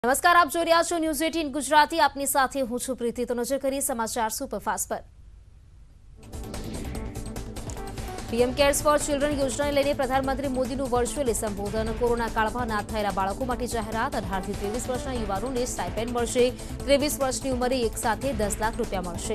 નમસ્કાર, આપ જોઈ રહ્યા છો ન્યૂઝ 18 ગુજરાતી. આપની સાથે હું છું પ્રીતિ. તો નજર કરીએ સમાચાર સુપરફાસ્ટ પર. પીએમ કેર્સ ફોર ચિલ્ડ્રન યોજનાને લઈને પ્રધાનમંત્રી મોદીનું વર્ચ્યુઅલી સંબોધન. કોરોના કાળમાં નાથ થયેલા બાળકો માટે જાહેરાત. 18 થી 23 વર્ષના યુવાનોને સ્ટાઇપેન્ડ મળશે. 23 વર્ષની ઉંમરે એક સાથે 10 લાખ રૂપિયા મળશે.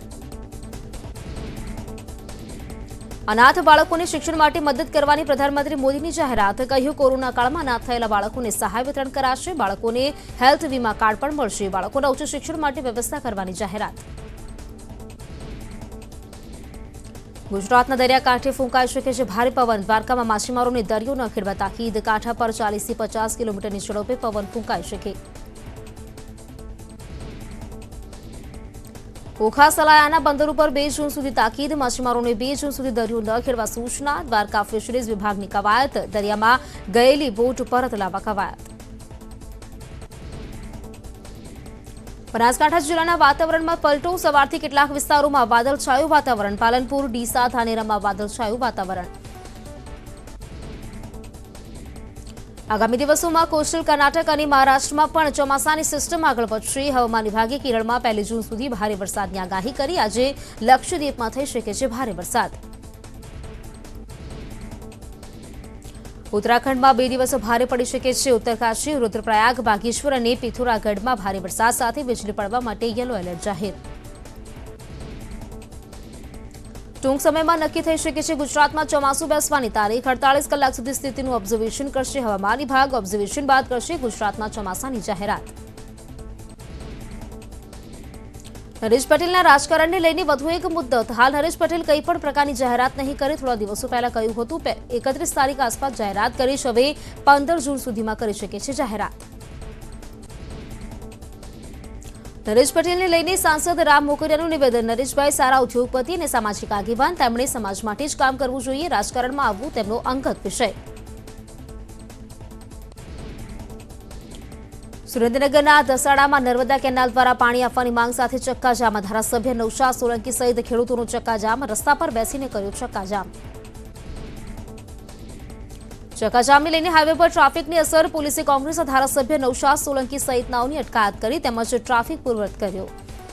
અનાથ બાળકોને શિક્ષણ માટે મદદ કરવાની પ્રધાનમંત્રી મોદીની જાહેરાત. કહ્યું, કોરોના કાળમાં અનાથ થયેલા બાળકોને સહાય વિતરણ કરાશે. બાળકોને હેલ્થ વીમા કાર્ડ પણ મળશે. બાળકોના ઉચ્ચ શિક્ષણ માટે વ્યવસ્થા કરવાની જાહેરાત. ગુજરાતના દરિયાકાંઠે ફૂંકાઈ શકે છે ભારે પવન. દ્વારકામાં માછીમારોને દરિયો ન ખેડવા તાકીદ. કાંઠા પર 40 થી 50 કિલોમીટરની ઝડપે પવન ફૂંકાઈ શકે. ઓખા સલાયાના બંદર ઉપર 2 જૂન સુધી તાકીદ. માછીમારોને 2 જૂન સુધી દરિયો ન ખેડવા સૂચના. દ્વારકા ફિશરીઝ વિભાગની કવાયત. દરિયામાં ગયેલી બોટ પરત લાવવા કવાયત. બનાસકાંઠા જિલ્લાના વાતાવરણમાં પલટો. સવારથી કેટલાક વિસ્તારોમાં વાદળછાયું વાતાવરણ. પાલનપુર, ડીસા, ધાનેરામાં વાદળછાયું વાતાવરણ. આગામી દિવસોમાં કોસ્ટલ કર્ણાટક અને મહારાષ્ટ્રમાં પણ ચોમાસાની સિસ્ટમ આગળ વધશે. હવામાન વિભાગે કેરળમાં 1 જૂન સુધી ભારે વરસાદની આગાહી કરી. આજે લક્ષદ્વીપમાં થઈ શકે છે ભારે વરસાદ. ઉત્તરાખંડમાં 2 દિવસ ભારે પડી શકે છે. ઉત્તરકાશી, રુદ્રપ્રયાગ, બાગેશ્વર અને પિથોરાગઢમાં ભારે વરસાદ સાથે વીજળી પડવા માટે યલો એલર્ટ જાહેર. ટૂંક સમયમાં નક્કી થઈ શકે છે ગુજરાતમાં ચોમાસું બેસવાની તારીખ. 48 કલાક સુધી સ્થિતિનું ઓબ્ઝર્વેશન કરશે હવામાન વિભાગ. ઓબ્ઝર્વેશન બાદ કરશે ગુજરાતમાં ચોમાસાની જાહેરાત. નરેશ પટેલના રાજકારણને લઈને વધુ એક મુદ્દો. હાલ નરેશ પટેલ કંઈ પણ પ્રકારની જાહેરાત નહીં કરે. થોડા દિવસો પહેલા કહ્યું હતું 31 તારીખ આસપાસ જાહેરાત કરીશ. હવે 15 જૂન સુધીમાં કરી શકે છે જાહેરાત. નરેશ પટેલને લઈને સાંસદ રામ મોકરિયાનું નિવેદન. નરેશભાઈ સારા ઉદ્યોગપતિ અને સામાજિક આગેવાન. તેમણે સમાજ માટે જ કામ કરવું જોઈએ. રાજકારણમાં આવવું તેમનો અંગત વિષય. સુરેન્દ્રનગરના દસાડામાં નર્મદા કેનાલ દ્વારા પાણી આપવાની માંગ સાથે ચક્કાજામ. ધારાસભ્ય નૌશાદ સોલંકી સહિત ખેડૂતોનો ચક્કાજામ. રસ્તા પર બેસીને કર્યો ચક્કાજામ. ચક્કાજામને લઈને હાઈવે પર ટ્રાફિકની અસર. પોલીસે કોંગ્રેસ ધારાસભ્ય નૌશાદ સોલંકી સહિતનાઓની અટકાયત કરી તેમજ ટ્રાફિક પૂર્વવત કર્યો.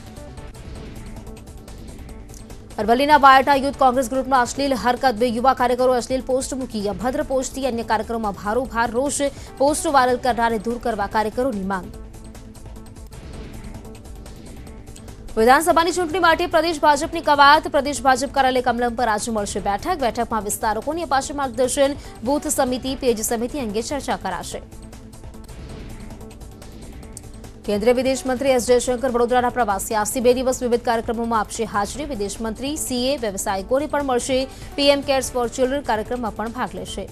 અરવલ્લીના બાયટા યુથ કોંગ્રેસ ગ્રુપનો અશ્લીલ હરકત. 2 યુવા કાર્યકરો અશ્લીલ પોસ્ટ મૂકી. અભદ્ર પોસ્ટથી અન્ય કાર્યક્રમમાં ભારોભાર રોષ. પોસ્ટ વાયરલ કરનારને દૂર કરવા કાર્યકરોની માંગ. વિધાનસભાની ચૂંટણી માટે પ્રદેશ ભાજપની કવાયત. પ્રદેશ ભાજપ કાર્યાલય કમલમ પર આજે મળશે બેઠક. બેઠકમાં વિસ્તારકોની અપાશે માર્ગદર્શન. બૂથ સમિતિ, પેજ સમિતિ અંગે ચર્ચા કરાશે. કેન્દ્રીય વિદેશ મંત્રી એસ જયશંકર વડોદરાના પ્રવાસે. આજથી 2 દિવસ વિવિધ કાર્યક્રમોમાં આપશે હાજરી. વિદેશ મંત્રી સીએ, વ્યવસાયિકોને પણ મળશે. પીએમ કેર્સ ફોર ચિલ્ડ્રન કાર્યક્રમમાં પણ ભાગ લેશે.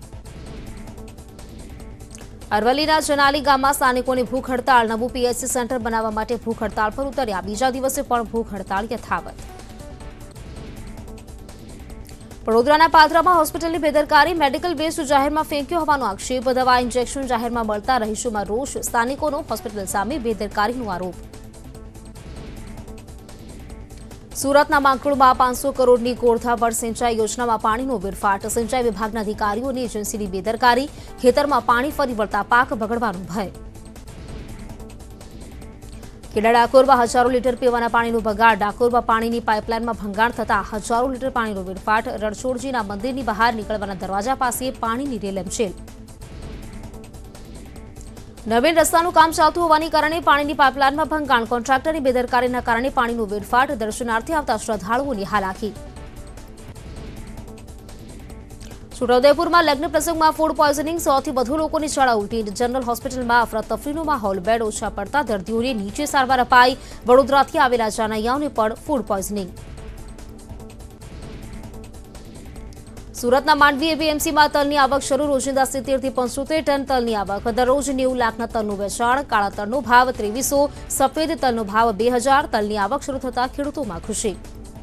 અરવલ્લીના જનાલી ગામમાં સ્થાનિકોની ભૂખ હડતાળ. નવું પીએચસી સેન્ટર બનાવવા માટે ભૂખ હડતાળ પર ઉતર્યા. બીજા દિવસે પણ ભૂખ હડતાળ યથાવત. વડોદરાના પાદરામાં હોસ્પિટલની બેદરકારી. મેડિકલ વેસ્ટ જાહેરમાં ફેંક્યો હોવાનો આક્ષેપ. દવા ઇન્જેક્શન જાહેરમાં મળતા રહીશોમાં રોષ. સ્થાનિકોનો હોસ્પિટલ સામે બેદરકારીનો આરોપ. સુરતના માંગરોળમાં 500 કરોડની ગોળધાબળ સિંચાઈ યોજનામાં પાણીનો વેડફાટ. સિંચાઈ વિભાગના અધિકારીઓ અને એજન્સીની બેદરકારી. ખેતરમાં પાણી ફરી વળતા પાક બગડવાનો ભય. ખેડા ડાકોરમાં હજારો લીટર પીવાના પાણીનો બગાડ. ડાકોરમાં પાણીની પાઇપલાઇનમાં ભંગાણ થતા હજારો લીટર પાણીનો વેડફાટ. રણછોડજીના મંદિરની બહાર નીકળવાના દરવાજા પાસે પાણીની રેલમછેલ. નવીન રસ્તાનું કામ ચાલતું હોવાને કારણે પાણીની પાઇપલાઇનમાં ભંગાણ. કોન્ટ્રાક્ટરની બેદરકારીના કારણે પાણીનો વેડફાટ. દર્શનાર્થી આવતા શ્રદ્ધાળુઓની હાલાકી. છોટાઉદેપુરમાં લગ્ન પ્રસંગમાં ફૂડ પોઈઝનિંગ. 100 થી વધુ લોકોની ઝાડા ઉલટી. જનરલ હોસ્પિટલમાં અફરાતફરીનો માહોલ. બેડ ઓછા પડતા દર્દીઓને નીચે સારવાર અપાઈ. વડોદરાથી આવેલા જાનૈયાઓને પણ ફૂડ પોઈઝનિંગ. સુરતના માંડવી એપીએમસીમાં તલની આવક શરૂ. રોજિંદા 70 થી 75 ટન તલની આવક. દરરોજ 90 લાખના તલનું વેચાણ. કાળા તલનો ભાવ 2300. સફેદ તલનો ભાવ 2000. તલની આવક શરૂ થતા ખેડૂતોમાં ખુશી.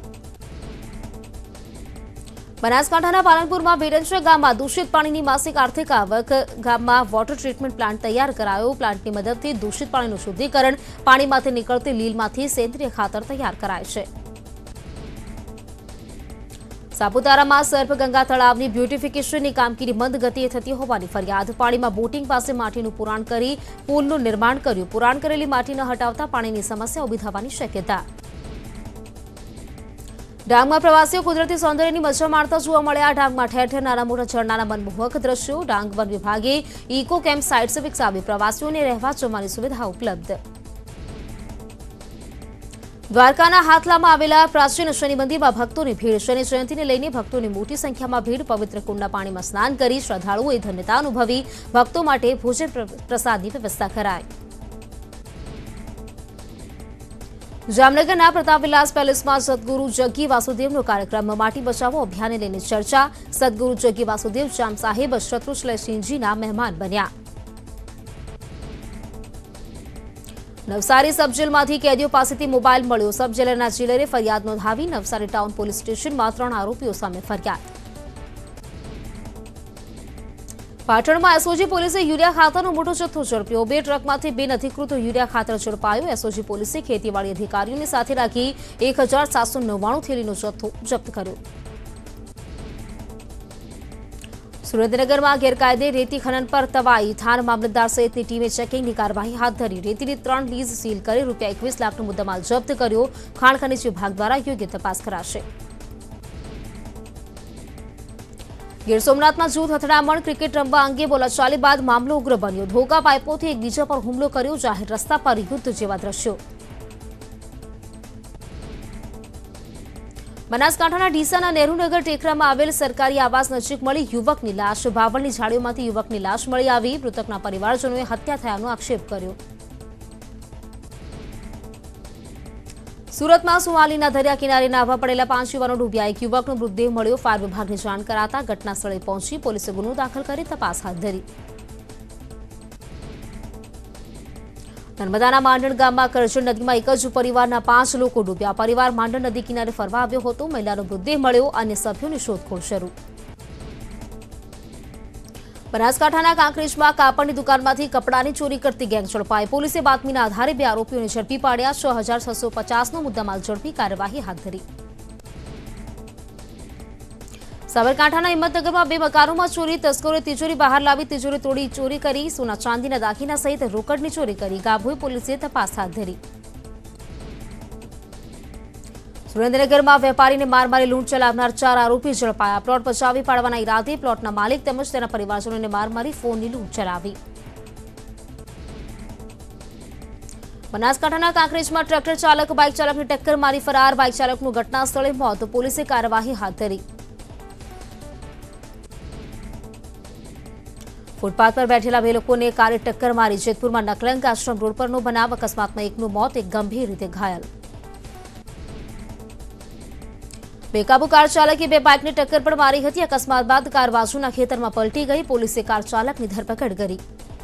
બનાસકાંઠાના પાલનપુરમાં વેરંચા ગામમાં દૂષિત પાણીની માસિક આર્થિક આવક. ગામમાં વોટર ટ્રીટમેન્ટ પ્લાન્ટ તૈયાર કરાયો. પ્લાન્ટની મદદથી દૂષિત પાણીનું શુદ્ધિકરણ. પાણીમાંથી નીકળતી લીલમાંથી સેન્દ્રિય ખાતર તૈયાર કરાય છે. સાપુતારામાં સર્પગંગા તળાવની બ્યુટિફિકેશનની કામગીરી મંદ ગતિએ થતી હોવાની ફરિયાદ. પાણીમાં બોટિંગ પાસે માટીનું પુરાણ કરી પુલનું નિર્માણ કર્યું. પુરાણ કરેલી માટી ન હટાવતા પાણીની સમસ્યા ઊભી થવાની શક્યતા. ડાંગમાં પ્રવાસીઓ કુદરતી સૌંદર્યની મજા માણતા જોવા મળ્યા. ડાંગમાં ઠેર ઠેર નાના મોટા ઝરણાના મનમોહક દ્રશ્યો. ડાંગ વન વિભાગે ઇકો કેમ્પ સાઇટ્સ વિકસાવી. પ્રવાસીઓને રહેવા જમવાની સુવિધા ઉપલબ્ધ. દ્વારકાના હાથલામાં આવેલા પ્રાચીન શનિ મંદિરમાં ભક્તોની ભીડ. શનિ જયંતિને લઈને ભક્તોની મોટી સંખ્યામાં ભીડ. પવિત્ર કુંડના પાણીમાં સ્નાન કરી શ્રદ્ધાળુઓએ ધન્યતા અનુભવી. ભક્તો માટે ભોજન પ્રસાદની વ્યવસ્થા કરાઈ. જામનગરના પ્રતાપવિલાસ પેલેસમાં સદગુરુ જગ્ગી વાસુદેવનો કાર્યક્રમ. માટી બચાવો અભિયાનને લઈને ચર્ચા. સદગુરુ જગ્ગી વાસુદેવ જામ સાહેબ શત્રુશલસિંહજીના મહેમાન બન્યા. નવસારી સબજેલમાંથી કેદીઓ પાસેથી મોબાઈલ મળ્યો. સબજેલરના જેલરે ફરિયાદ નોંધાવી. નવસારી ટાઉન પોલીસ સ્ટેશનમાં 3 આરોપીઓ સામે ફરિયાદ. પાટણમાં એસઓજી પોલીસે યુરિયા ખાતરનો મોટો જથ્થો ઝડપ્યો. 2 ટ્રકમાંથી બિનઅધિકૃત યુરિયા ખાતર ઝડપાયો. એસઓજી પોલીસે ખેતીવાડી અધિકારીઓને સાથે રાખી 1799 થેલીનો જથ્થો જપ્ત કર્યો. સુરેન્દ્રનગરમાં ગેરકાયદે રેતી ખનન પર તવાઈ. થાન મામલતદાર સહિતની ટીમે ચેકિંગની કાર્યવાહી હાથ ધરી. રેતીની 3 લીઝ સીલ કરી ₹21 લાખનો મુદ્દામાલ જપ્ત કર્યો. ખાણ ખનીજ વિભાગ દ્વારા યોગ્ય તપાસ કરાશે. ગીર સોમનાથમાં જૂથ અથડામણ. ક્રિકેટ રમવા અંગે બોલાચાલી બાદ મામલો ઉગ્ર બન્યો. ધોકા પાઇપોથી એકબીજા પર હુમલો કર્યો. જાહેર રસ્તા પર યુદ્ધ જેવા દ્રશ્યો. બનાસકાંઠાના ડીસાના નહેરુનગર ટેકરામાં આવેલ સરકારી આવાસ નજીક મળી યુવકની લાશ. બાવળની ઝાડીઓમાંથી યુવકની લાશ મળી આવી. મૃતકના પરિવારજનોએ હત્યા થયાનો આક્ષેપ કર્યો. સુરતમાં સુવાલીના દરિયા કિનારે નાહવા પડેલા 5 યુવાનો ડૂબ્યા. એક યુવકનો મૃતદેહ મળ્યો. ફાયર વિભાગને જાણ કરાતા ઘટના સ્થળે પહોંચી પોલીસે ગુનો દાખલ કરી તપાસ હાથ ધરી. નર્મદાના માંડણ ગામમાં કરજણ નદીમાં એક જ પરિવારના 5 લોકો ડૂબ્યા. પરિવાર માંડણ નદી કિનારે ફરવા આવ્યો હતો. મહિલાનો મૃતદેહ મળ્યો. અન્ય સભ્યોની શોધખોળ શરૂ. બનાસકાંઠાના કાંકરેજમાં કાપડની દુકાનમાંથી કપડાની ચોરી કરતી ગેંગ ઝડપાઈ. પોલીસે બાતમીના આધારે 2 આરોપીઓને ઝડપી પાડ્યા. 6650નો મુદ્દામાલ ઝડપી કાર્યવાહી હાથ ધરી. સાબરકાંઠાના હિંમતનગરમાં 2 મકાનોમાં ચોરી. તસ્કરોએ તિજોરી બહાર લાવી તિજોરી તોડી ચોરી કરી. સોના ચાંદીના દાગીના સહિત રોકડની ચોરી કરી. ગાભોઈ પોલીસે તપાસ હાથ ધરી. સુરેન્દ્રનગરમાં વેપારીને માર મારી લૂંટ ચલાવનાર 4 આરોપી ઝડપાયા. પ્લોટ બચાવી પાડવાના ઈરાદે પ્લોટના માલિક તેમજ તેના પરિવારજનોને માર મારી ફોનની લૂંટ ચલાવી. બનાસકાંઠાના કાંકરેજમાં ટ્રેક્ટર ચાલક બાઇક ચાલકને ટક્કર મારી ફરાર. બાઇક ચાલકનું ઘટના સ્થળે મોત. પોલીસે કાર્યવાહી હાથ ધરી. ફૂટપાથ પર બેઠેલા 2 લોકોને કારે ટક્કર મારી. જેતપુરમાં નકલંક આશ્રમ રોડ પરનો બનાવ. અકસ્માતમાં એકનું મોત, એક ગંભીર રીતે ઘાયલ. બેકાબુ કાર ચાલકે 2 બાઇકને ટક્કર પણ મારી હતી. અકસ્માત બાદ કાર બાજુના ખેતરમાં પલટી ગઈ. પોલીસે કાર ચાલકની ધરપકડ કરી.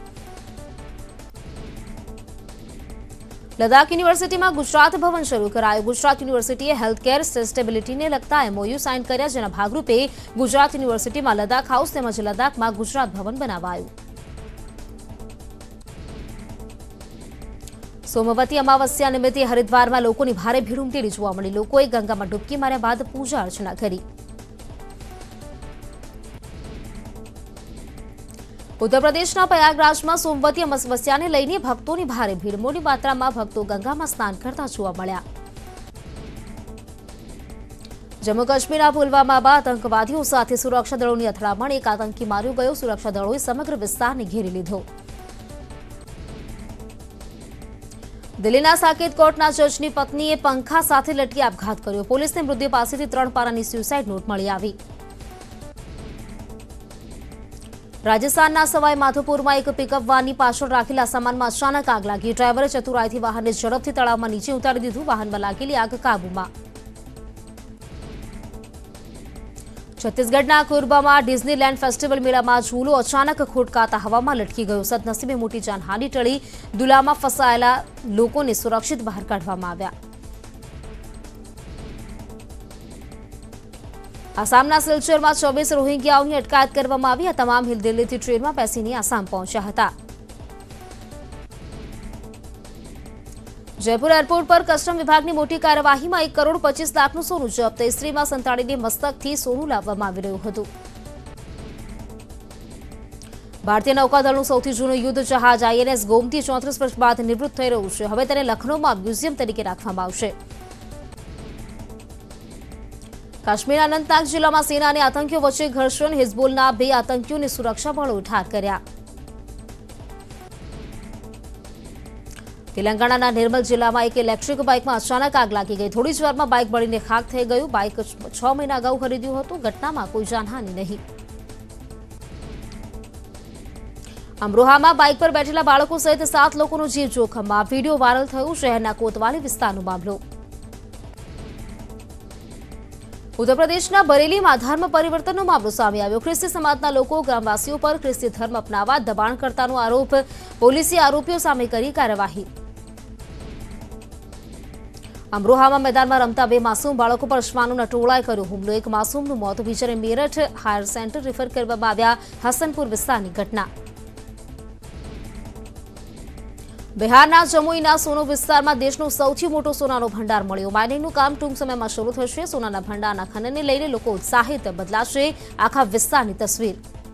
લદ્દાખ યુનિવર્સિટીમાં ગુજરાત ભવન શરૂ કરાયું. ગુજરાત યુનિવર્સિટીએ હેલ્થકેર સસ્ટેબિલિટીને લગતા MOU સાઇન કર્યા. જેના ભાગરૂપે ગુજરાત યુનિવર્સિટીમાં લદ્દાખ હાઉસ તેમજ લદ્દાખમાં ગુજરાત ભવન બનાવાયું. સોમવતી અમાવસ્યા નિમિત્તે હરિદ્વારમાં લોકોની ભારે ભીડ ઉમટેલી જોવા મળી. લોકોએ ગંગામાં ડૂબકી માર્યા બાદ પૂજા અર્ચના કરી. ઉત્તર પ્રદેશના પ્રયાગરાજમાં સોમવતી અમાવસ્યાને લઈને ભક્તોની ભારે ભીડ. મોટી માત્રામાં ભક્તો ગંગામાં સ્નાન કરતા જોવા મળ્યા. જમ્મુ કાશ્મીરના પુલવામામાં આતંકવાદીઓ સાથે સુરક્ષા દળોની અથડામણ. એક આતંકી માર્યો ગયો. સુરક્ષા દળોએ સમગ્ર વિસ્તારને ઘેરી લીધો. દિલ્હીના સાકેત કોર્ટના જજની પત્નીએ પંખા સાથે લટકી આપઘાત કર્યો. પોલીસને મૃતદેહ પાસેથી 3 પારાની સ્યુસાઇડ નોટ મળી આવી. રાજસ્થાનના સવાઈ માધોપુરમાં એક પિકઅપ વાનની પાછળ રાખેલા સામાનમાં અચાનક આગ લાગી. ડ્રાઈવરે ચતુરાઈથી વાહનને ઝડપથી તળાવમાં નીચે ઉતારી દીધું. વાહનમાં લાગેલી આગ કાબૂમાં. છત્તીસગઢના કોરબામાં ડિઝનીલેન્ડ ફેસ્ટિવલ મેળામાં ઝૂલો અચાનક ખોટકાતા હવામાં લટકી ગયો. સદનસીબે મોટી જાનહાનિ ટળી. દુલામાં ફસાયેલા લોકોને સુરક્ષિત બહાર કાઢવામાં આવ્યા. આસામના સિલ્ચરમાં 24 રોહિંગ્યાઓની અટકાયત કરવામાં આવી. આ તમામ દિલ્હીથી ટ્રેનમાં બેસીને આસામ પહોંચ્યા હતા. જયપુર એરપોર્ટ પર કસ્ટમ વિભાગની મોટી કાર્યવાહીમાં 1 કરોડ 25 લાખનું સોનું જપ્ત. ઇસ્ત્રીમાં સંતાડીને મસ્તકથી સોનું લાવવામાં આવી રહ્યું હતું. ભારતીય નૌકાદળનું સૌથી જૂનું યુદ્ધ જહાજ INS ગોમતી 34 વર્ષ બાદ નિવૃત્ત થઈ રહ્યું છે. હવે તેને લખનૌમાં મ્યુઝિયમ તરીકે રાખવામાં આવશે. કાશ્મીરના અનંતનાગ જિલ્લામાં સેના અને આતંકીઓ વચ્ચે ઘર્ષણ. હિઝબુલના 2 આતંકીઓને સુરક્ષા બળોએ ઠાર કર્યા. તેલંગાણાના નિર્મલ જિલ્લામાં એક ઇલેક્ટ્રિક બાઇકમાં અચાનક આગ લાગી ગઈ. થોડી જ વારમાં બાઇક બળીને ખાખ થઈ ગયું. બાઇક 6 મહિના અગાઉ ખરીદ્યું હતું. ઘટનામાં કોઈ જાનહાનિ નહીં. અમરોહામાં બાઇક પર બેઠેલા બાળકો સહિત 7 લોકોનો જીવ જોખમમાં. વિડીયો વાયરલ થયો. શહેરના કોતવાલી વિસ્તારનો મામલો. ઉત્તર પ્રદેશના બરેલીમાં ધર્મ પરિવર્તનનો મામલો સામે આવ્યો. ખ્રિસ્તી સમાજના લોકો ગ્રામવાસીઓ પર ખ્રિસ્તી ધર્મ અપનાવવા દબાણ કરતાનો આરોપ. પોલીસે આરોપીઓ સામે કરી કાર્યવાહી. અમરોહામાં મેદાનમાં રમતા 2 માસૂમ બાળકો પર શ્વાનોના ટોળાએ કર્યો હુમલો. એક માસૂમનું મોત. બીજાને મેરઠ હાયર સેન્ટર રિફર કરવામાં આવ્યા. હસનપુર વિસ્તારની ઘટના. બિહારના જમુઈના સોનો વિસ્તારમાં દેશનો સૌથી મોટો સોનાનો ભંડાર મળ્યો. માઇનિંગનું કામ ટૂંક સમયમાં શરૂ થશે. સોનાના ભંડારના ખનનને લઈને લોકો ઉત્સાહિત. બદલાશે આખા વિસ્તારની તસવીર.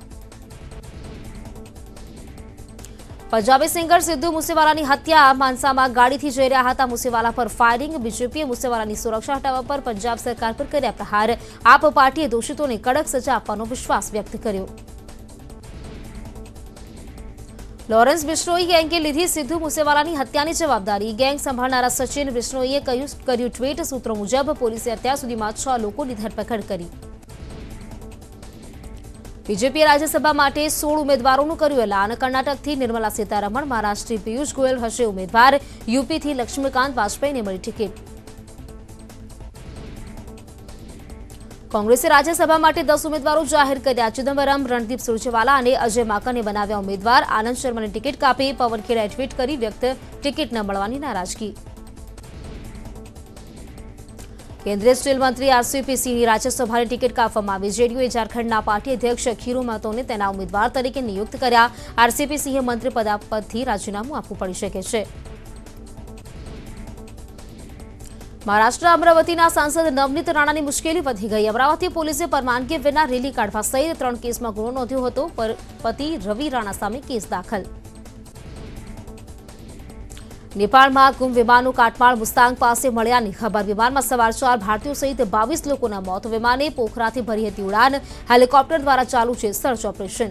પંજાબી સિંગર સિદ્ધુ મૂસેવાલાની હત્યા. માનસામાં ગાડીથી જઈ રહ્યા હતા. મૂસેવાલા પર ફાયરિંગ. બીજેપીએ મૂસેવાલાની સુરક્ષા હટાવવા પર પંજાબ સરકાર પર કર્યા પ્રહાર. આપ પાર્ટીએ દોષિતોને કડક સજા આપવાનો વિશ્વાસ વ્યક્ત કર્યો. લોરેન્સ બિશ્નોઈ ગેંગે લીધી સિદ્ધુ મૂસેવાલાની હત્યાની જવાબદારી. ગેંગ સંભાળનારા સચિન બિશ્નોઈએ કર્યું ટ્વીટ. સૂત્રો મુજબ પોલીસે અત્યાર સુધીમાં 6 લોકોની ધરપકડ કરી. બીજેપીએ રાજ્યસભા માટે 16 ઉમેદવારોનું કર્યું એલાન. કર્ણાટકથી નિર્મલા સીતારમણ, મહારાષ્ટ્રથી પિયુષ ગોયલ હશે ઉમેદવાર. યુપીથી લક્ષ્મીકાંત વાજપેયીને મળી ટિકિટ. કોંગ્રેસે રાજ્યસભા માટે 10 ઉમેદવારો જાહેર કર્યા. ચિદમ્બરમ, રણદીપ સુરજેવાલા અને અજય માકનને બનાવ્યા ઉમેદવાર. આનંદ શર્માને ટિકિટ કાપી. પવન ખેડાએ ટ્વીટ કરી વ્યક્ત ટિકિટ ન મળવાની નારાજગી. કેન્દ્રીય સ્ટીલ મંત્રી RCP સિંહની રાજ્યસભાની ટિકિટ કાપવામાં આવી. જેડીયુએ ઝારખંડના પાર્ટી અધ્યક્ષ ખીરુ મહતોને તેના ઉમેદવાર તરીકે નિયુક્ત કર્યા. RCP સિંહે મંત્રી પદથી રાજીનામું આપવું પડી શકે છે. મહારાષ્ટ્ર અમરાવતીના સાંસદ નવનીત રાણાની મુશ્કેલી વધી ગઈ. અમરાવતી પોલીસે પરવાનગી વિના રેલી કાઢવા સહિત 3 કેસમાં ગુનો નોંધ્યો હતો. પતિ રવિ રાણા સામે કેસ દાખલ. નેપાળમાં ગુમ વિમાનનું કાટમાળ મુસ્તાંગ પાસે મળ્યાની ખબર. વિમાનમાં સવાર 4 ભારતીયો સહિત 22 લોકોના મોત. વિમાને પોખરાથી ભરી હતી ઉડાન. હેલિકોપ્ટર દ્વારા ચાલુ છે સર્ચ ઓપરેશન.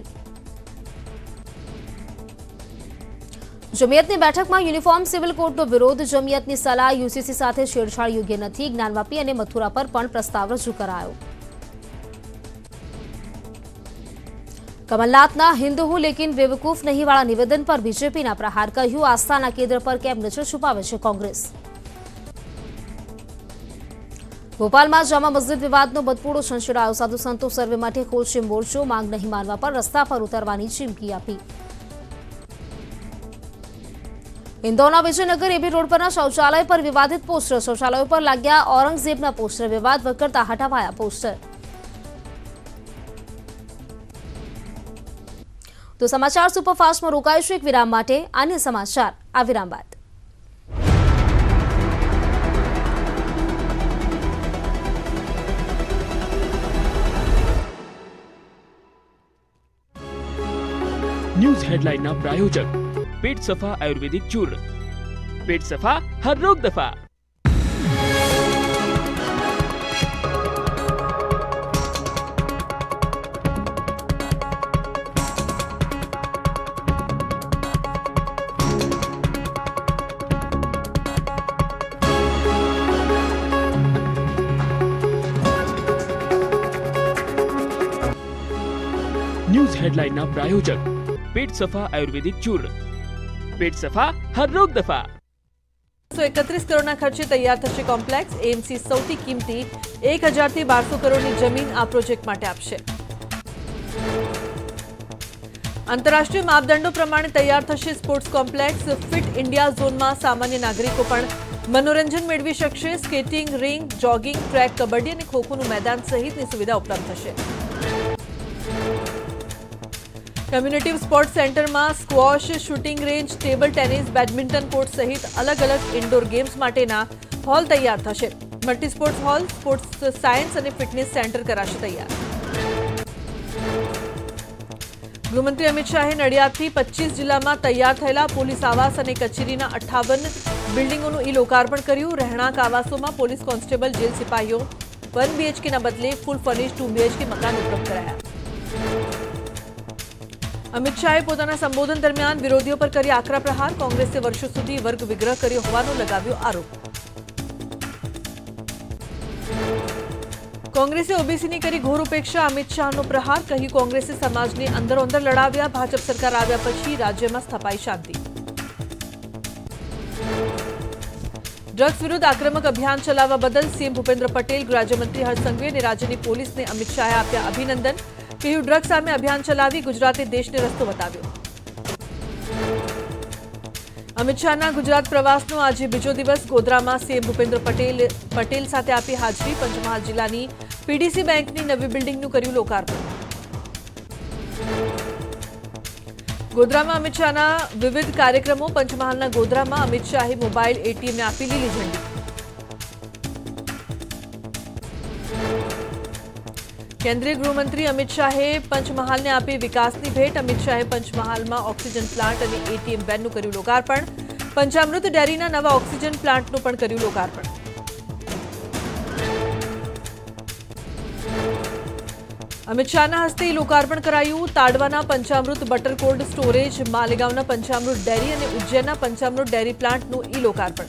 જમિયતની બેઠકમાં યુનિફોર્મ સિવિલ કોડનો વિરોધ. જમિયતની સલાહ. UCC સાથે છેડછાડ યોગ્ય નથી. જ્ઞાનવાપી અને મથુરા પર પણ પ્રસ્તાવ રજૂ કરાયો. કમલનાથના હિન્દુ હું લેકિન બેવકૂફ નહીં વાળા નિવેદન પર બીજેપીના પ્રહાર. કહ્યું આસ્થાના કેન્દ્ર પર કેમ નજર છુપાવે છે કોંગ્રેસ. ભોપાલમાં જામા મસ્જિદ વિવાદનો બદપૂડો છંછેડાયો. સાધુ સંતો સર્વે માટે ખોલશે મોરચો. માંગ નહીં માનવા પર રસ્તા પર ઉતરવાની ચીમકી આપી. ઇન્દોરના વિજયનગર એબી રોડ પરના શૌચાલય પર વિવાદિત પોસ્ટર. શૌચાલયો પર લાગ્યા ઔરંગઝેબના પોસ્ટર. વિવાદ વકરતા હટાવાયા પોસ્ટર. તો સમાચાર સુપરફાસ્ટમાં રોકાઈશું એક વિરામ માટે. અન્ય સમાચાર આ વિરામ બાદ. न्यूज हेडलाइन प्रायोजक पेट सफा आयुर्वेदिक चूर्ण. पेट सफा हर रोग दफा. न्यूज हेडलाइन प्रायोजक पेट सफा आयुर्वेदिक चूर्ण. पेट सफा हर रोग दफा. 131 કરોડના ખર્ચે તૈયાર થશે કોમ્પ્લેક્સ. એએમસી સૌથી કિંમતી 1000 થી 1200 કરોડની જમીન આ પ્રોજેક્ટ માટે આપશે. આંતરરાષ્ટ્રીય માપદંડો પ્રમાણે તૈયાર થશે સ્પોર્ટ્સ કોમ્પ્લેક્સ. ફિટ ઇન્ડિયા ઝોનમાં સામાન્ય નાગરિકો પણ મનોરંજન મેળવી શકશે. Skating ring, jogging track, kabaddi અને ખોખોનું મેદાન સહિતની સુવિધા ઉપલબ્ધ થશે. કમ્યુનિટી સ્પોર્ટ્સ સેન્ટરમાં squash, shooting range, table tennis, badminton court સહિત અલગ અલગ ઇન્ડોર ગેમ્સ માટેના હોલ તૈયાર થશે. Multi sports hall, sports science અને ફિટનેસ સેન્ટર કરાશે તૈયાર. ગૃહમંત્રી અમિત શાહે નડિયાદથી 25 જિલ્લામાં તૈયાર થયેલા પોલીસ આવાસ અને કચેરીના 58 બિલ્ડિંગોનું ઈ-લોકાર્પણ કર્યું. રહેણાંક આવાસોમાં પોલીસ કોન્સ્ટેબલ, જેલ સિપાહીઓ 1 BHKના બદલે ફૂલ ફર્નિશ્ડ 2 BHK મકાન ઉપલબ્ધ કરાયા. અમિત શાહે પોતાના સંબોધન દરમિયાન વિરોધીઓ પર કરી આકરા પ્રહાર. કોંગ્રેસે વર્ષો સુધી વર્ગ વિગ્રહ કર્યો હોવાનો લગાવ્યો આરોપ. કોંગ્રેસે ઓબીસીની કરી ઘોર ઉપેક્ષા. અમિત શાહનો પ્રહાર. કહ્યું કોંગ્રેસે સમાજને અંદરોઅંદર લડાવ્યા. ભાજપ સરકાર આવ્યા પછી રાજ્યમાં સ્થપાઈ શાંતિ. ડ્રગ્સ વિરુદ્ધ આક્રમક અભિયાન ચલાવવા બદલ સીએમ ભૂપેન્દ્ર પટેલ, ગૃહરાજ્યમંત્રી હર્ષ સંઘવી અને રાજ્યની પોલીસને અમિત શાહે આપ્યા અભિનંદન. કહ્યું ડ્રગ્સ સામે અભિયાન ચલાવી ગુજરાતે દેશને રસ્તો બતાવ્યો. અમિત શાહના ગુજરાત પ્રવાસનો આજે બીજો દિવસ. ગોધરામાં સીએમ ભૂપેન્દ્ર પટેલ સાથે આપી હાજરી. પંચમહાલ જિલ્લાની પીડીસી બેંકની નવી બિલ્ડિંગનું કર્યું લોકાર્પણ. ગોધરામાં અમિત શાહના વિવિધ કાર્યક્રમો. પંચમહાલના ગોધરામાં અમિત શાહે મોબાઈલ એટીએમને આપી લીલી ઝંડી. કેન્દ્રીય ગૃહમંત્રી અમિત શાહે પંચમહાલને આપી વિકાસની ભેટ. અમિત શાહે પંચમહાલમાં ઓક્સિજન પ્લાન્ટ અને એટીએમ વેનનું કર્યું લોકાર્પણ. પંચામૃત ડેરીના નવા ઓક્સિજન પ્લાન્ટનું પણ કર્યું લોકાર્પણ. અમિત શાહના હસ્તે લોકાર્પણ કરાયું. તાડવાના પંચામૃત બટર કોલ્ડ સ્ટોરેજ, માલેગાંવના પંચામૃત ડેરી અને ઉજ્જૈનના પંચામૃત ડેરી પ્લાન્ટનું ઈ લોકાર્પણ.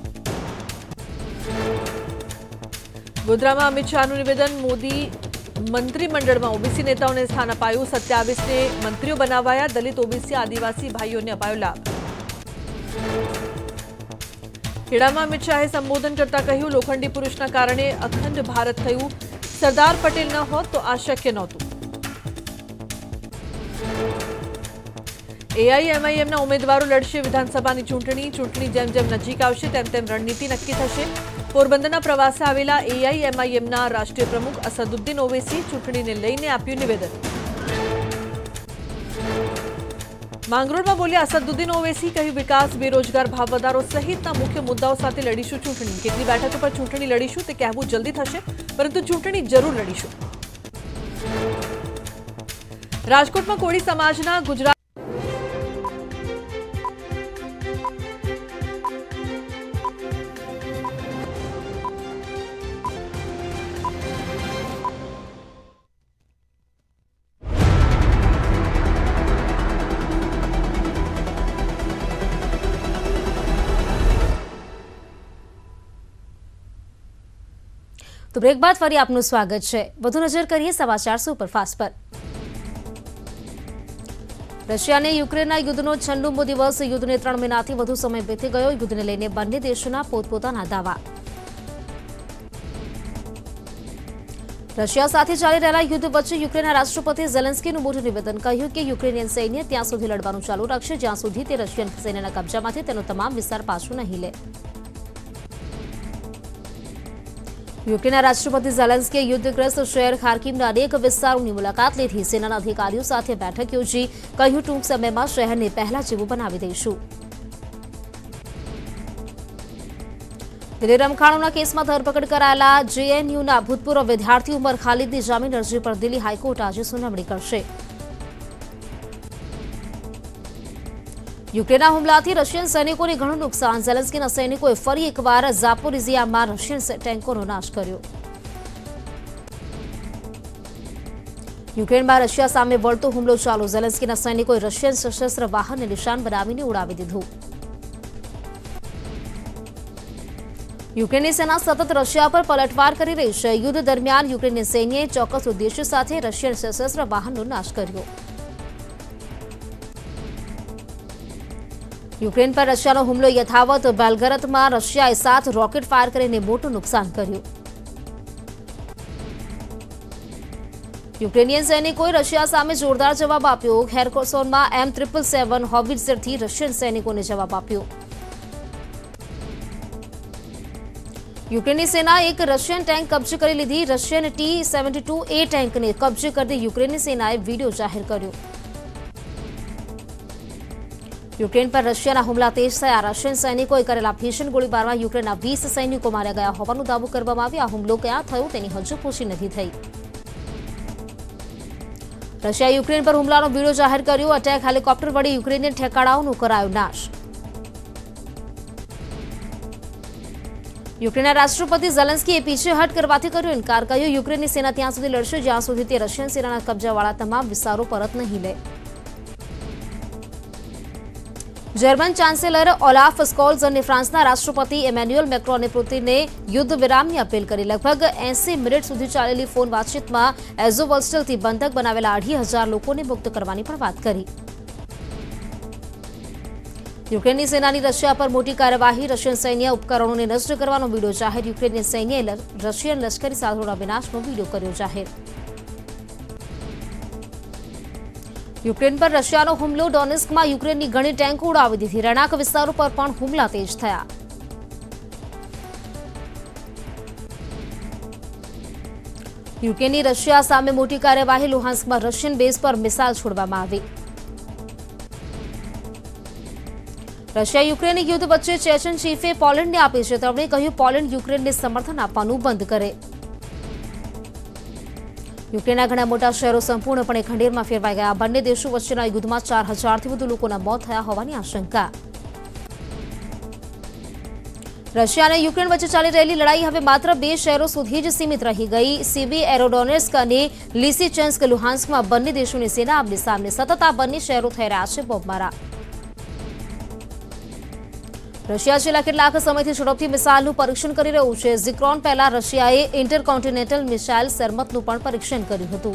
ગોધરામાં અમિત શાહનું નિવેદન. મોદી મંત્રીમંડળમાં ઓબીસી નેતાઓને સ્થાન અપાયું. 27ને મંત્રીઓ બનાવાયા. દલિત, ઓબીસી, આદિવાસી ભાઈઓને અપાયો લાભ. ખેડામાં અમિત શાહે સંબોધન કરતા કહ્યું લોખંડી પુરુષના કારણે અખંડ ભારત થયું. સરદાર પટેલ ન હોત તો આ શક્ય નહોતું. એઆઈએમઆઈએમના ઉમેદવારો લડશે વિધાનસભાની ચૂંટણી. ચૂંટણી જેમ જેમ નજીક આવશે તેમ તેમ રણનીતિ નક્કી થશે. પોરબંદરના પ્રવાસે આવેલા એઆઈએમઆઈએમના રાષ્ટ્રીય પ્રમુખ અસદુદ્દીન ઓવૈસી ચૂંટણીને લઈને આપ્યું નિવેદન. માંગરોળમાં બોલ્યા અસદુદ્દીન ઓવૈસી. કહ્યું વિકાસ, બેરોજગાર, ભાવ વધારો સહિતના મુખ્ય મુદ્દાઓ સાથે લડીશું ચૂંટણી. કેટલી બેઠકો પર ચૂંટણી લડીશું તે કહેવું જલ્દી થશે, પરંતુ ચૂંટણી જરૂર લડીશું. રાજકોટમાં કોળી સમાજના ગુજરાત તો બ્રેક બાદ ફરી આપનું સ્વાગત છે. વધુ નજર કરીએ સમાચાર સુપરફાસ્ટ પર. રશિયા અને યુક્રેનના યુદ્ધનો 96મો દિવસ. યુદ્ધને 3 મહિનાથી વધુ સમય વીતી ગયો. યુદ્ધને લઈને બંને દેશોના પોતપોતાના દાવા. રશિયા સાથે ચાલી રહેલા યુદ્ધ વચ્ચે યુક્રેનના રાષ્ટ્રપતિ ઝેલેન્સ્કીનું મોટું નિવેદન. કહ્યું કે યુક્રેનિયન સૈન્ય ત્યાં સુધી લડવાનું ચાલુ રાખશે જ્યાં સુધી તે રશિયન સૈન્યના કબજામાંથી તેનો તમામ વિસ્તાર પાછો નહીં લે. યુક્રેનના રાષ્ટ્રપતિ ઝેલેન્સ્કીએ યુદ્ધગ્રસ્ત શહેર ખાર્કિવના અનેક વિસ્તારોની મુલાકાત લીધી. સેનાના અધિકારીઓ સાથે બેઠક યોજી. કહ્યું ટૂંક સમયમાં શહેરને પહેલા જેવું બનાવી દઈશું. દિલ્હી રમખાણોના કેસમાં ધરપકડ કરાયેલા જેએનયુના ભૂતપૂર્વ વિદ્યાર્થી ઉમર ખાલિદની જામીન અરજી પર દિલ્હી હાઈકોર્ટ આજે સુનાવણી કરશે. યુક્રેનના હુમલાથી રશિયન સૈનિકોને ઘણું નુકસાન. ઝેલેન્સ્કીના સૈનિકોએ ફરી એકવાર ઝાપોરિઝિયામાં રશિયન ટેન્કોનો નાશ કર્યો. યુક્રેનમાં રશિયા સામે વળતો હુમલો ચાલુ. ઝેલેન્સ્કીના સૈનિકોએ રશિયન સશસ્ત્ર વાહનને નિશાન બનાવીને ઉડાવી દીધું. યુક્રેનની સેના સતત રશિયા પર પલટવાર કરી રહી છે. યુદ્ધ દરમિયાન યુક્રેનની સૈન્યએ ચોક્કસ ઉદ્દેશ્ય સાથે રશિયન સશસ્ત્ર વાહનનો નાશ કર્યો. યુક્રેન પર રશિયાનો હુમલો યથાવત. બેલગરદમાં રશિયાએ 7 રોકેટ ફાયર કરીને મોટું નુકસાન કર્યું. યુક્રેનિયન સૈનિકોએ રશિયા સામે જોરદાર જવાબ આપ્યો. ખેરસોનમાં M777 હોવિટ્ઝરથી રશિયન સૈનિકોને જવાબ આપ્યો. યુક્રેનની સેનાએ એક રશિયન ટેન્ક કબજે કરી લીધી. રશિયન T-72A ટેન્કને કબજે કરતી યુક્રેનની સેનાએ વીડિયો જાહેર કર્યો. યુક્રેન પર રશિયાના હુમલા તેજ થયા. રશિયન સૈનિકોએ કરેલા ભીષણ ગોળીબારમાં યુક્રેનના 20 સૈનિકો માર્યા ગયા હોવાનો દાવો કરવામાં આવ્યો. આ હુમલો ક્યાં થયો તેની હજુ પુષ્ટિ નથી થઈ. રશિયાએ યુક્રેન પર હુમલાનો વીડિયો જાહેર કર્યો. અટેક હેલિકોપ્ટર વડે યુક્રેનની ઠેકાણાઓનો કરાયો નાશ. યુક્રેનના રાષ્ટ્રપતિ ઝેલેન્સ્કીએ પીછેહટ કરવાથી કર્યો ઇનકાર. કહ્યું યુક્રેનની સેના ત્યાં સુધી લડશે જ્યાં સુધી તે રશિયન સેનાના કબજાવાળા તમામ વિસ્તારો પરત નહીં લે. જર્મન ચાન્સેલર ઓલાફ સ્કોલ્ઝ અને ફ્રાન્સના રાષ્ટ્રપતિ ઇમેન્યુઅલ મેક્રોને પુતિને યુદ્ધ વિરામની અપીલ કરી. લગભગ 80 મિનિટ સુધી ચાલેલી ફોન વાતચીતમાં એઝોવોસ્ટલથી બંધક બનાવેલા 2,500 લોકોને મુક્ત કરવાની પણ વાત કરી. યુક્રેનની સેનાની રશિયા પર મોટી કાર્યવાહી. રશિયન સૈન્ય ઉપકરણોને નષ્ટ કરવાનો વીડિયો જાહેર. યુક્રેનની સૈન્યએ રશિયન લશ્કરી સાધનોના વિનાશનો વીડિયો કર્યો જાહેર. યુક્રેન પર રશિયાનો હુમલો. ડોનેસ્કમાં યુક્રેનની ઘણી ટેન્કો ઉડાવી દીધી. રહેણાંક વિસ્તારો પર પણ હુમલા તેજ થયા. યુક્રેનની રશિયા સામે મોટી કાર્યવાહી. લુહાન્સ્કમાં રશિયન બેઝ પર મિસાઇલ છોડવામાં આવી. રશિયા યુક્રેન યુદ્ધ વચ્ચે ચેચન ચીફે પોલેન્ડને આપી ચેતવણી. કહ્યું પોલેન્ડ યુક્રેનને સમર્થન આપવાનું બંધ કરે. યુક્રેનના ઘણા મોટા શહેરો સંપૂર્ણપણે ખંડેરમાં ફેરવાઈ ગયા. બંને દેશો વચ્ચેના યુદ્ધમાં 4,000થી વધુ લોકોના મોત થયા હોવાની આશંકા. રશિયા અને યુક્રેન વચ્ચે ચાલી રહેલી લડાઈ હવે માત્ર 2 શહેરો સુધી જ સીમિત રહી ગઈ. સેવેરોડોનેટ્સ્ક અને લિસિચેન્સ્ક. લુહાન્સ્કમાં બંને દેશોની સેના આમને સામને. સતત આ બંને શહેરો થઈ રહ્યા છે બોમ્બમારા. રશિયા છેલ્લા કેટલાક સમયથી ઝડપથી મિસાઇલનું પરીક્ષણ કરી રહ્યું છે. ઝિક્રોન પહેલા રશિયાએ ઇન્ટરકોન્ટિનેન્ટલ મિસાઇલ સરમતનું પણ પરીક્ષણ કર્યું હતું.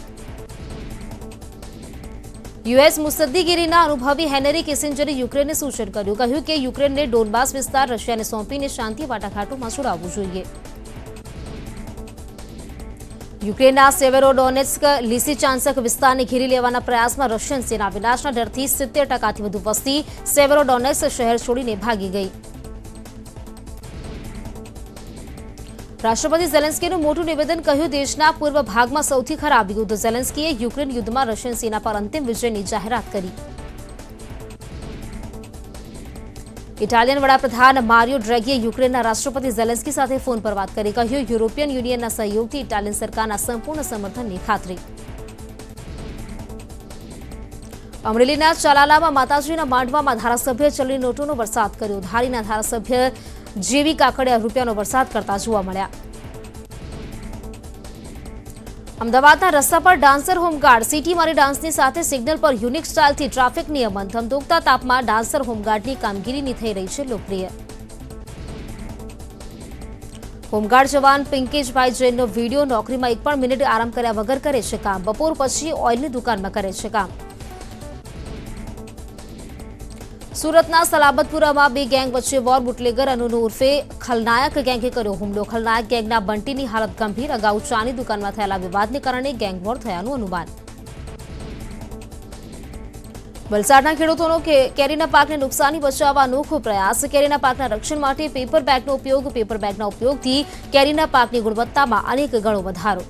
યુએસ મુસદ્દીગીરીના અનુભવી હેનરી કિસિંજરે યુક્રેનને સૂચન કર્યું. કહ્યું કે યુક્રેનને ડોનબાસ વિસ્તાર રશિયાને સોંપીને શાંતિ વાટાઘાટોમાં જોડાવવું જોઈએ. યુક્રેનના સેવેરોડોનેટ્સ્ક લિસિચાન્સ્ક વિસ્તારને ઘેરી લેવાના પ્રયાસમાં રશિયન સેના. વિનાશના ડરથી 70%થી વધુ વસ્તી સેવેરોડોનેટ્સ્ક શહેર છોડીને ભાગી ગઈ. રાષ્ટ્રપતિ ઝેલેન્સ્કીનું મોટું નિવેદન. કહ્યું દેશના પૂર્વ ભાગમાં સૌથી ખરાબ યુદ્ધ. ઝેલેન્સ્કીએ યુક્રેન યુદ્ધમાં રશિયન સેના પર અંતિમ વિજયની જાહેરાત કરી. ઇટાલિયન વડાપ્રધાન મારિયો ડ્રેગીએ યુક્રેનના રાષ્ટ્રપતિ ઝેલેન્સ્કી સાથે ફોન પર વાત કરી. કહ્યું યુરોપિયન યુનિયનના સહયોગથી ઇટાલિયન સરકારના સંપૂર્ણ સમર્થનની ખાતરી. અમરેલીના ચલાલામાં માતાજીના માંડવામાં ધારાસભ્ય ચલણી નોટોનો વરસાદ કર્યો. ધારીના ધારાસભ્ય જેવી કાકડિયા રૂપિયાનો વરસાદ કરતા જોવા મળ્યા. અમદાવાદના રસ્તા પર ડાન્સર હોમગાર્ડ. સિટી મારી ડાન્સની સાથે સિગ્નલ પર યુનિક સ્ટાઇલથી ટ્રાફિક નિયમન. ધમધોકતા તાપમાં ડાન્સર હોમગાર્ડની કામગીરીની થઈ રહી છે લોકપ્રિય. હોમગાર્ડ જવાન પિંકેશભાઈ જૈનનો વીડિયો. નોકરીમાં 1 પણ મિનિટ આરામ કર્યા વગર કરે છે કામ. બપોર પછી ઓઇલની દુકાનમાં કરે છે કામ. સુરતના સલાબતપુરામાં 2 ગેંગ વચ્ચે વોર. બુટલેગર અનુનો ઉર્ફે ખલનાયક ગેંગે કર્યો હુમલો. ખલનાયક ગેંગના બંટીની હાલત ગંભીર. અગાઉ ચાની દુકાનમાં થયેલા વિવાદને કારણે ગેંગ વોર થયાનું અનુમાન. વલસાડના ખેડૂતોનો કેરીના પાકને નુકસાની બચાવવા અનોખો પ્રયાસ. કેરીના પાકના રક્ષણ માટે પેપર બેગનો ઉપયોગ. પેપર બેગના ઉપયોગથી કેરીના પાકની ગુણવત્તામાં અનેક ગણો વધારો.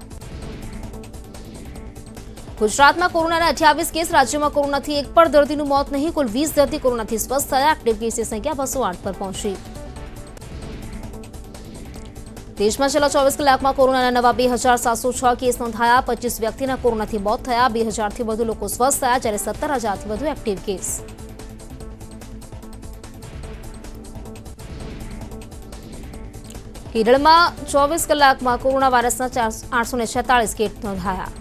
ગુજરાતમાં કોરોનાના 28 કેસ. રાજ્યમાં કોરોનાથી 1 પણ દર્દીનું મોત નહીં. કુલ 20 દર્દી કોરોનાથી સ્વસ્થ થયા. એક્ટિવ કેસની સંખ્યા 208 પર પહોંચી. દેશમાં છેલ્લા 24 કલાકમાં કોરોનાના નવા 2,706 કેસ નોંધાયા. 25 વ્યક્તિના કોરોનાથી મોત થયા. 2,000થી વધુ લોકો સ્વસ્થ થયા જ્યારે 17,000થી વધુ એક્ટિવ કેસ. કેરળમાં 24 કલાકમાં કોરોના વાયરસના 846 કેસ નોંધાયા.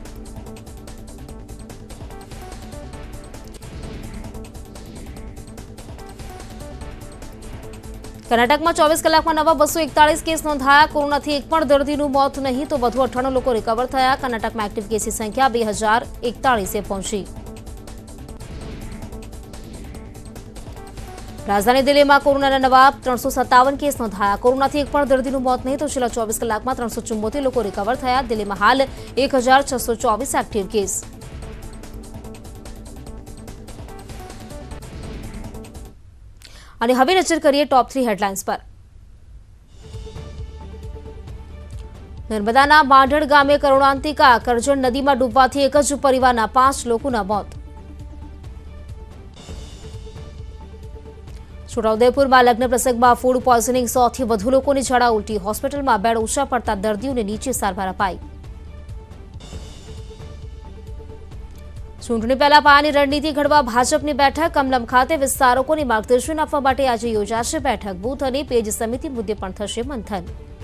કર્ણાટકમાં 24 કલાકમાં નવા 241 કેસ નોંધાયા. કોરોનાથી 1 પણ દર્દીનું મોત નહીં તો વધુ 98 લોકો રિકવર થયા. કર્ણાટકમાં એક્ટિવ કેસની સંખ્યા 2,041 પહોંચી. રાજધાની દિલ્હીમાં કોરોનાના નવા 357 કેસ નોંધાયા. કોરોનાથી 1 પણ દર્દીનું મોત નહીં તો છેલ્લા 24 કલાકમાં 374 લોકો રિકવર થયા. દિલ્હીમાં હાલ 1,624 એક્ટિવ કેસ. અને હવે નજર કરીએ ટોપ 3 હેડલાઇન્સ પર. નર્મદાના માંડળ ગામે કરુણાંતિકા. કરજણ નદીમાં ડૂબવાથી એક જ પરિવારના 5 લોકોના મોત. છોટાઉદેપુરમાં લગ્ન પ્રસંગમાં ફૂડ પોઈઝનિંગ 100 થી વધુ લોકોની ઝાડા ઉલટી હોસ્પિટલમાં બેડ ઓછા પડતા દર્દીઓને નીચે સારવાર અપાઈ। ચૂંટણી પહેલા પાયાની રણનીતિ ઘડવા ભાજપની બેઠક કમલમ ખાતે વિસ્તારકોને માર્ગદર્શન આપવા માટે આજે યોજાશે બેઠક। બૂથ અને પેજ સમિતિ મુદ્દે પણ થશે મંથન।